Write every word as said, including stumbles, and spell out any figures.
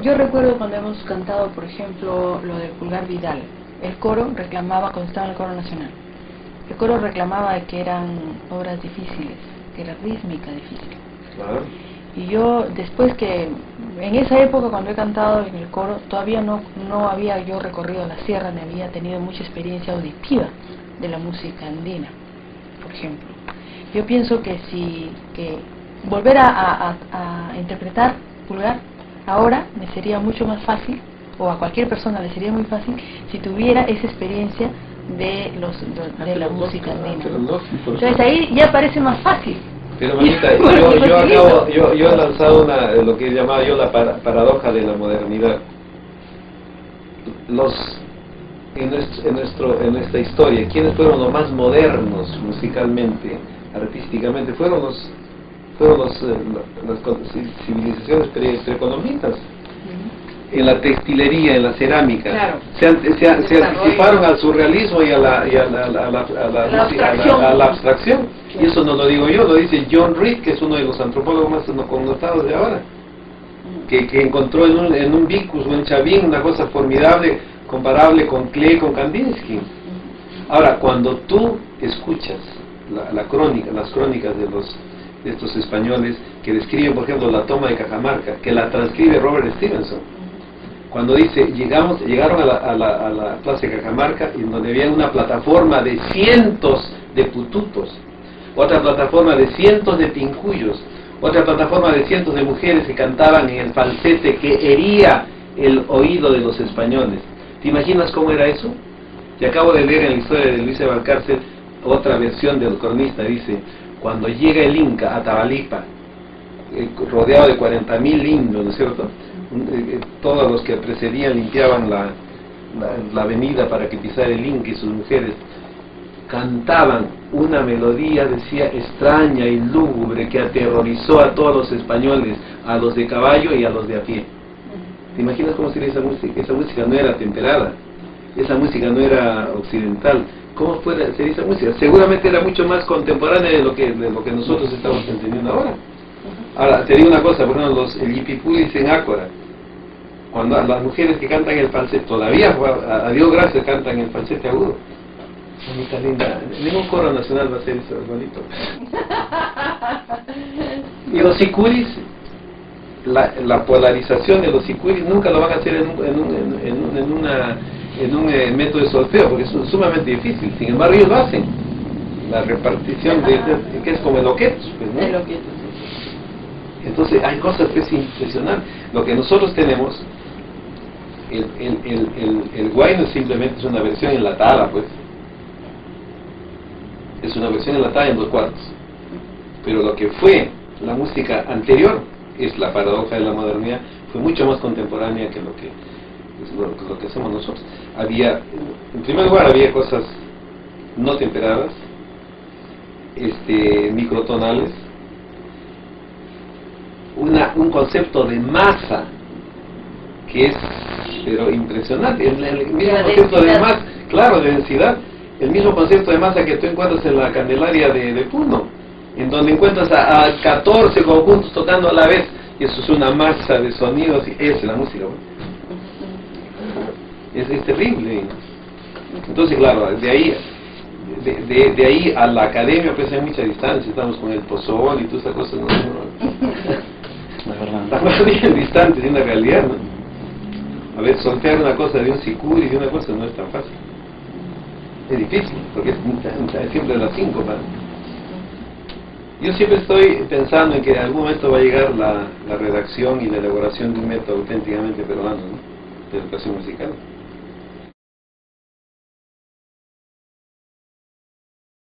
Yo recuerdo cuando hemos cantado, por ejemplo, lo del Pulgar Vidal, el coro reclamaba, cuando estaba en el coro nacional, el coro reclamaba que eran obras difíciles, que era rítmica difícil. Claro. Y yo, después que, en esa época cuando he cantado en el coro, todavía no, no había yo recorrido la sierra, ni había tenido mucha experiencia auditiva de la música andina, por ejemplo. Yo pienso que si, que volver a, a, a interpretar Pulgar ahora me sería mucho más fácil, o a cualquier persona le sería muy fácil, si tuviera esa experiencia de los de, de la música andina. Entonces ahí ya parece más fácil. Pero mamita, yo, yo, acabo, yo, yo he lanzado una, lo que llamaba yo la para, paradoja de la modernidad. Los en, nuestro, en, nuestro, en nuestra historia, ¿quiénes fueron los más modernos musicalmente, artísticamente? Fueron los fueron los, eh, las civilizaciones preeconómicas. En la textilería, en la cerámica, claro. se, se, se anticiparon al surrealismo y a la, y a la, a la, a la, a la, la, abstracción. A la, a la abstracción. Claro. Y eso no lo digo yo, lo dice John Reed, que es uno de los antropólogos más connotados de ahora, que, que encontró en un, en un Vicus o en Chavín una cosa formidable, comparable con Klee, con Kandinsky. Ahora, cuando tú escuchas la, la crónica, las crónicas de los de estos españoles que describen, por ejemplo, la toma de Cajamarca, que la transcribe Robert Stevenson, cuando dice, llegamos, llegaron a la, a, la, a la plaza de Cajamarca, en donde había una plataforma de cientos de pututos, otra plataforma de cientos de pincuyos, otra plataforma de cientos de mujeres que cantaban en el falsete que hería el oído de los españoles. ¿Te imaginas cómo era eso? Te acabo de leer en la historia de Luis de Valcárcel otra versión del cronista, dice, cuando llega el Inca a Tabalipa, eh, rodeado de cuarenta mil indios, ¿no es cierto? Eh, todos los que precedían limpiaban la, la, la avenida para que pisara el Inca y sus mujeres, cantaban una melodía, decía, extraña y lúgubre que aterrorizó a todos los españoles, a los de caballo y a los de a pie. ¿Te imaginas cómo sería esa música? Esa música no era temperada, esa música no era occidental. ¿Cómo fuera, sería esa música? Seguramente era mucho más contemporánea de lo que, de lo que nosotros estamos entendiendo ahora. Ahora, te digo una cosa, por ejemplo, los yipipulis en Ácora, cuando las mujeres que cantan el falsete, todavía, a, a Dios gracias, cantan el falsete agudo. Bonita, linda. Ningún coro nacional va a hacer eso, bonito. Y los sicuris, la, la polarización de los sicuris nunca lo van a hacer en un, en un, en un, en una, en un eh, método de solfeo, porque es sumamente difícil. Sin embargo, ellos lo hacen. La repartición de, de, que es como el oquetos, pues, ¿no? El oquetos. Entonces hay cosas que es impresionante. Lo que nosotros tenemos, el, el, el, el, el guayno simplemente es una versión enlatada, pues. Es una versión enlatada en dos cuartos. Pero lo que fue la música anterior, es la paradoja de la modernidad, fue mucho más contemporánea que lo que, es lo, lo que hacemos nosotros. Había, en primer lugar, había cosas no temperadas, este, microtonales, Una, un concepto de masa que es pero impresionante, el, el mismo concepto de masa, claro, de densidad, el mismo concepto de masa que tú encuentras en la Candelaria de, de Puno, en donde encuentras a, a catorce conjuntos tocando a la vez, y eso es una masa de sonidos, y esa es la música, ¿no? es, es terrible. Entonces, claro, de ahí De, de, de ahí a la academia pues hay mucha distancia, estamos con el pozol y todas esas cosas, ¿no? Estamos bien distantes de una realidad, ¿no? A ver, soltear una cosa de un sicuri y de una cosa no es tan fácil, es difícil, porque es, es siempre las cinco, ¿no? Yo siempre estoy pensando en que en algún momento va a llegar la, la redacción y la elaboración de un método auténticamente peruano, ¿no? De educación musical.